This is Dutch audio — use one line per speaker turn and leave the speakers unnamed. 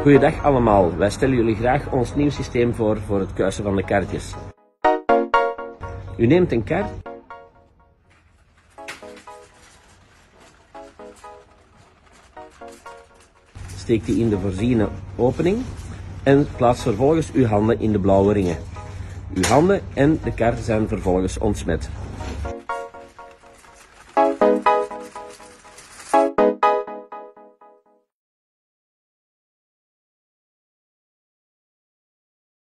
Goeiedag allemaal, wij stellen jullie graag ons nieuw systeem voor het kuisen van de kaartjes. U neemt een kaart, steekt die in de voorziene opening en plaatst vervolgens uw handen in de blauwe ringen. Uw handen en de kaarten zijn vervolgens ontsmet.